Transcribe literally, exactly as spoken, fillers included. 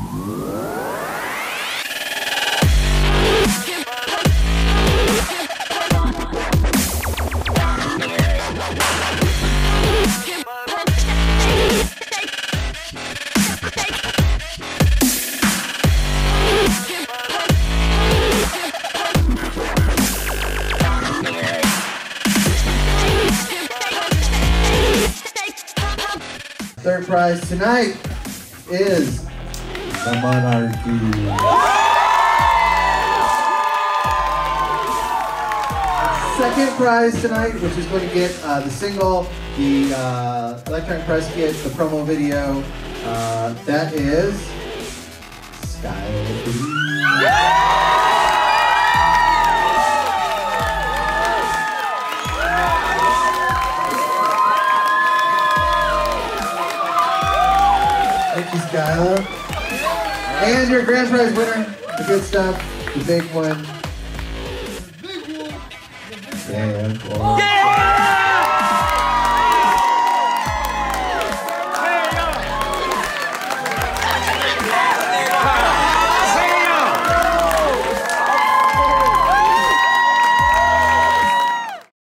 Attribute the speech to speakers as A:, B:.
A: Third prize tonight is the Monarchy. Second prize tonight, which is going to get uh, the single, the uh, electronic press kit, the promo video. Uh, that is Skylar. Thank you, Skylar. And your grand prize winner, the good stuff, the big one. Yeah, of course. Yeah!